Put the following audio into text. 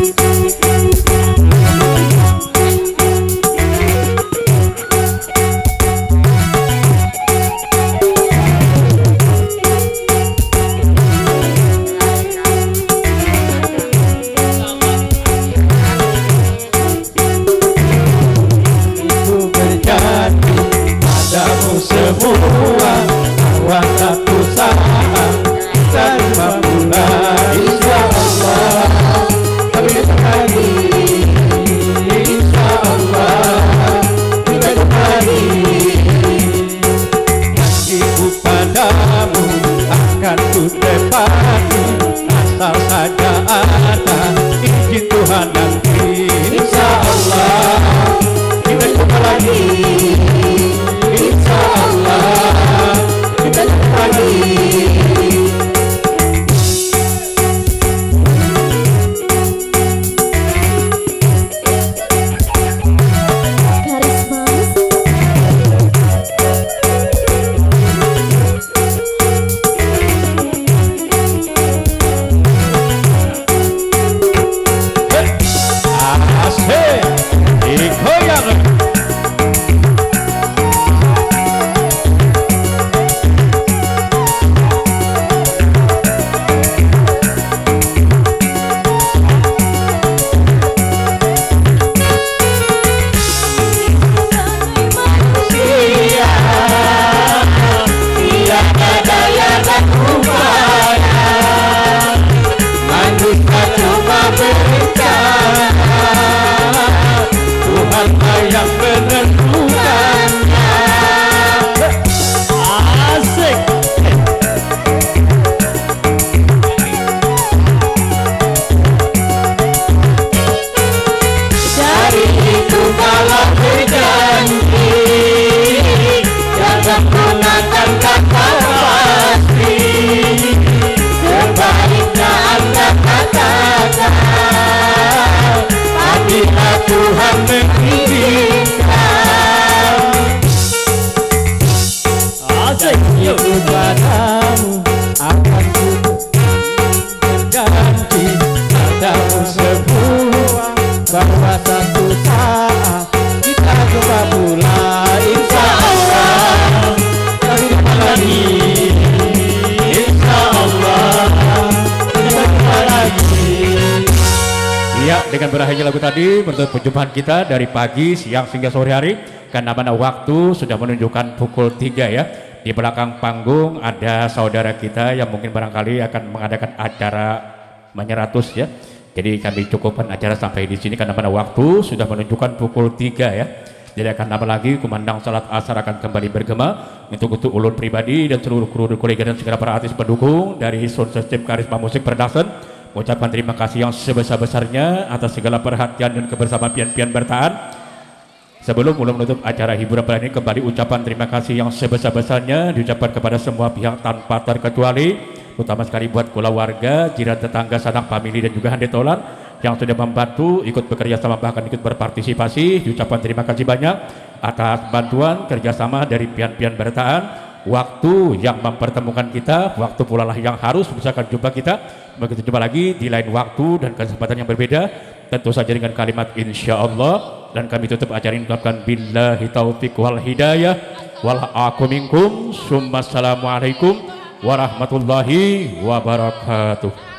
Dengan berakhirnya lagu tadi menutup perjumpaan kita dari pagi, siang, hingga sore hari, karena mana waktu sudah menunjukkan pukul 3 ya. Di belakang panggung ada saudara kita yang mungkin barangkali akan mengadakan acara menyeratus ya. Jadi kami cukupkan acara sampai di sini karena mana waktu sudah menunjukkan pukul 3 ya. Jadi akan lama lagi kumandang salat asar akan kembali bergema untuk ulun pribadi dan seluruh kru kolega dan segala para artis pendukung dari Sound System Karisma Musik Production. Ucapan terima kasih yang sebesar-besarnya atas segala perhatian dan kebersamaan pian-pian bertahan. Sebelum mulai menutup acara hiburan pada ini, kembali ucapan terima kasih yang sebesar-besarnya diucapkan kepada semua pihak tanpa terkecuali, utama sekali buat keluarga, jiran tetangga, sanak famili dan juga handetolan yang sudah membantu, ikut bekerja sama, bahkan ikut berpartisipasi. Diucapkan terima kasih banyak atas bantuan kerjasama dari pian-pian bertahan. Waktu yang mempertemukan kita, waktu pula lah yang harus misalkan jumpa kita. Begitu jumpa lagi di lain waktu dan kesempatan yang berbeda, tentu saja dengan kalimat insya Allah. Dan kami tutup acara ini mengucapkan billahi taufiq wal hidayah wal aqu minkum. Assalamualaikum warahmatullahi wabarakatuh.